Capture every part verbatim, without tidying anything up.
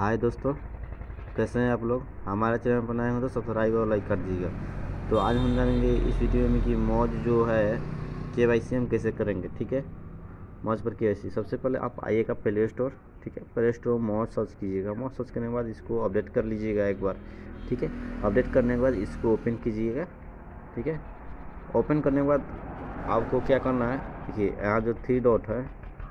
हाय दोस्तों, कैसे हैं आप लोग। हमारे चैनल पर नए हो तो सब्सक्राइब और लाइक कर दीजिएगा। तो आज हम जानेंगे इस वीडियो में कि मौज जो है के वाई सी हम कैसे करेंगे। ठीक है, मौज पर के वाई सी सबसे पहले आप आइएगा प्ले स्टोर। ठीक है, प्ले स्टोर मौज सर्च कीजिएगा। मौज सर्च करने के बाद इसको अपडेट कर लीजिएगा एक बार। ठीक है, अपडेट करने के बाद इसको ओपन कीजिएगा। ठीक है, ओपन करने के बाद आपको क्या करना है, देखिए यहाँ जो थ्री डॉट है,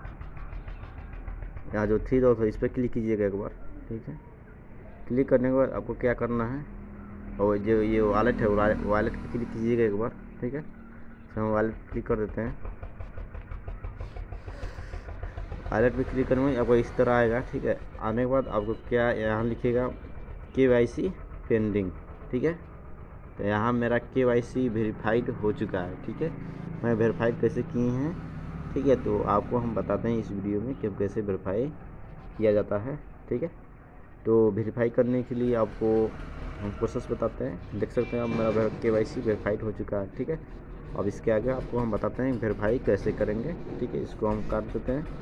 यहाँ जो थ्री डॉट है इस पर क्लिक कीजिएगा एक बार। ठीक है, क्लिक करने के बाद आपको क्या करना है, और जो ये वॉलेट है वॉलेट पे क्लिक कीजिएगा एक बार। ठीक है, तो हम वॉलेट क्लिक कर देते हैं। वॉलेट पे क्लिक करने में आपको इस तरह आएगा। ठीक है, आने के बाद आपको क्या यहाँ लिखेगा के वाई सी पेंडिंग। ठीक है, तो यहाँ मेरा के वाई सी वेरीफाइड हो चुका है। ठीक है, मैं वेरीफाइड कैसे किए हैं, ठीक है, तो आपको हम बताते हैं इस वीडियो में कि अब कैसे वेरीफाई किया जाता है। ठीक है, तो वेरीफाई करने के लिए आपको हम प्रोसेस बताते हैं। देख सकते हैं अब मेरा के वाई सी वेरीफाइड हो चुका है। ठीक है, अब इसके आगे आपको हम बताते हैं वेरीफाई कैसे करेंगे। ठीक है, इसको हम काट देते हैं।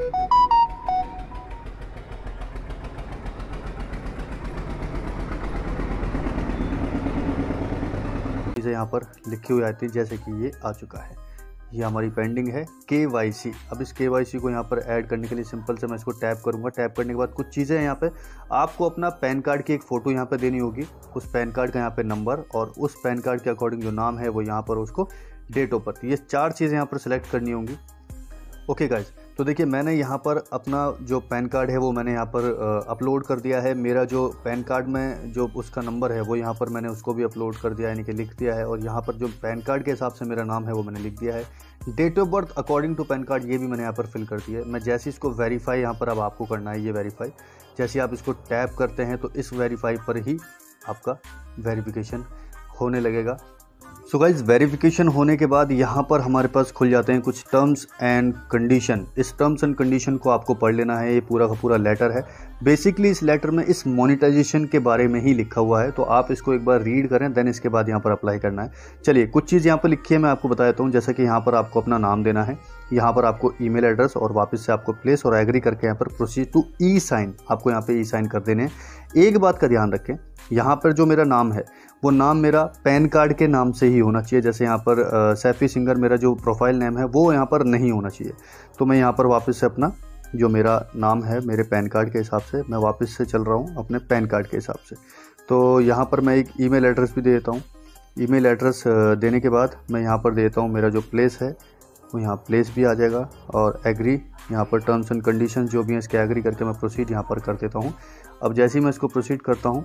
चीज़ें यहाँ पर लिखी हुई आती है, जैसे कि ये आ चुका है, ये हमारी पेंडिंग है के वाई सी। अब इस के वाई सी को यहाँ पर ऐड करने के लिए सिंपल से मैं इसको टैप करूँगा। टैप करने के बाद कुछ चीज़ें यहाँ पे आपको अपना पैन कार्ड की एक फ़ोटो यहाँ पे देनी होगी, उस पैन कार्ड का यहाँ पे नंबर, और उस पैन कार्ड के अकॉर्डिंग जो नाम है वो यहाँ पर उसको डेट ऑफ बर्थ, ये चार चीज़ें यहाँ पर सिलेक्ट करनी होंगी। ओके गाइज, तो देखिए मैंने यहाँ पर अपना जो पैन कार्ड है वो मैंने यहाँ पर अपलोड कर दिया है। मेरा जो पैन कार्ड में जो उसका नंबर है वो यहाँ पर मैंने उसको भी अपलोड कर दिया है, यानी कि लिख दिया है। और यहाँ पर जो पैन कार्ड के हिसाब से मेरा नाम है वो मैंने लिख दिया है। Date of birth according to PAN card ये भी मैंने यहाँ पर फिल कर दिया है। मैं जैसे इसको वेरीफाई, यहाँ पर अब आपको करना है ये वेरीफाई। जैसे आप इसको टैप करते हैं तो इस वेरीफाई पर ही आपका वेरिफिकेशन होने लगेगा। सो गाइज, वेरिफिकेशन होने के बाद यहाँ पर हमारे पास खुल जाते हैं कुछ टर्म्स एंड कंडीशन। इस टर्म्स एंड कंडीशन को आपको पढ़ लेना है, ये पूरा का पूरा लेटर है। बेसिकली इस लेटर में इस मोनेटाइजेशन के बारे में ही लिखा हुआ है, तो आप इसको एक बार रीड करें, देन इसके बाद यहाँ पर अप्लाई करना है। चलिए कुछ चीज़ यहाँ पर लिखी है, मैं आपको बता देता हूँ। जैसे कि यहाँ पर आपको अपना नाम देना है, यहाँ पर आपको ईमेल एड्रेस, और वापस से आपको प्लेस और एग्री करके यहाँ पर प्रोसीड टू ई साइन, आपको यहाँ पे ई साइन कर देने हैं। एक बात का ध्यान रखें, यहाँ पर जो मेरा नाम है वो नाम मेरा पैन कार्ड के नाम से ही होना चाहिए। जैसे यहाँ पर सैफी सिंगर मेरा जो प्रोफाइल नेम है वो यहाँ पर नहीं होना चाहिए। तो मैं यहाँ पर वापस से अपना जो मेरा नाम है मेरे पैन कार्ड के हिसाब से मैं वापस से चल रहा हूँ अपने पैन कार्ड के हिसाब से। तो यहाँ पर मैं एक ईमेल एड्रेस भी दे देता हूँ। ईमेल एड्रेस देने के बाद मैं यहाँ पर देता हूँ मेरा जो प्लेस है वो यहाँ प्लेस भी आ जाएगा, और एग्री यहाँ पर टर्म्स एंड कंडीशन जो भी हैं इसके एग्री करके मैं प्रोसीड यहाँ पर कर देता हूँ। अब जैसे ही मैं इसको प्रोसीड करता हूँ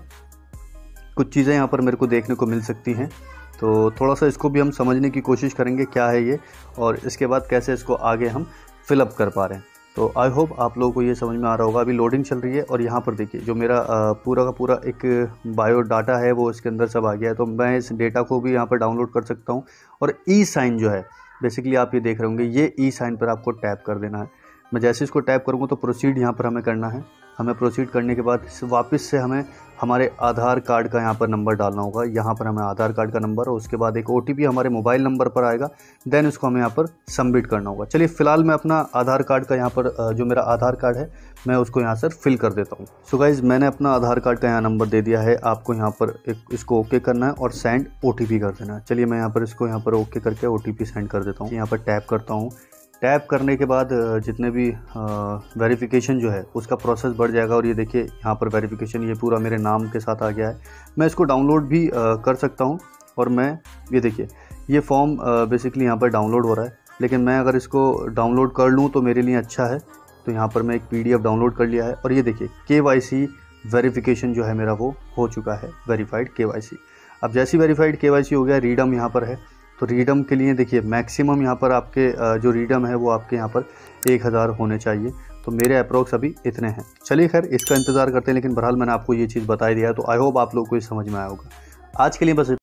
कुछ चीज़ें यहाँ पर मेरे को देखने को मिल सकती हैं, तो थोड़ा सा इसको भी हम समझने की कोशिश करेंगे क्या है ये, और इसके बाद कैसे इसको आगे हम फिलअप कर पा रहे हैं। तो आई होप आप लोगों को ये समझ में आ रहा होगा। अभी लोडिंग चल रही है, और यहाँ पर देखिए जो मेरा पूरा का पूरा एक बायो डाटा है वो इसके अंदर सब आ गया है। तो मैं इस डेटा को भी यहाँ पर डाउनलोड कर सकता हूँ। और ई साइन जो है, बेसिकली आप ये देख रहे होंगे, ये ई साइन पर आपको टैप कर देना है। मैं जैसे इसको टैप करूँगा तो प्रोसीड यहाँ पर हमें करना है। हमें प्रोसीड करने के बाद वापस से हमें हमारे आधार कार्ड का यहाँ पर नंबर डालना होगा। यहाँ पर हमें आधार कार्ड का नंबर, और उसके बाद एक ओटीपी हमारे मोबाइल नंबर पर आएगा, देन उसको हमें यहाँ पर सबमिट करना होगा। चलिए फिलहाल मैं अपना आधार कार्ड का यहाँ पर जो मेरा आधार कार्ड है मैं उसको यहाँ से फिल कर देता हूँ। सो गाइज, मैंने अपना आधार कार्ड का यहाँ नंबर दे दिया है। आपको यहाँ पर एक इसको ओके करना है और सेंड ओटीपी कर देना है। चलिए मैं यहाँ पर इसको यहाँ पर ओके करके ओटीपी सेंड कर देता हूँ। यहाँ पर टैप करता हूँ। टैप करने के बाद जितने भी वेरिफिकेशन जो है उसका प्रोसेस बढ़ जाएगा। और ये देखिए यहाँ पर वेरिफिकेशन ये पूरा मेरे नाम के साथ आ गया है। मैं इसको डाउनलोड भी आ, कर सकता हूँ। और मैं ये देखिए ये फॉर्म बेसिकली यहाँ पर डाउनलोड हो रहा है, लेकिन मैं अगर इसको डाउनलोड कर लूँ तो मेरे लिए अच्छा है। तो यहाँ पर मैं एक पीडीएफ डाउनलोड कर लिया है, और ये देखिए के वाई सी वेरिफिकेशन जो है मेरा वो हो चुका है, वेरीफाइड के वाई सी। अब जैसी वेरीफाइड के वाई सी हो गया, रीडम यहाँ पर है। तो रीडम के लिए देखिए मैक्सिमम यहाँ पर आपके जो रीडम है वो आपके यहाँ पर एक हज़ार होने चाहिए। तो मेरे अप्रोक्स अभी इतने हैं। चलिए खैर इसका इंतज़ार करते हैं, लेकिन बहरहाल मैंने आपको ये चीज़ बता ही दिया है। तो आई होप आप लोगों को ये समझ में आया होगा। आज के लिए बस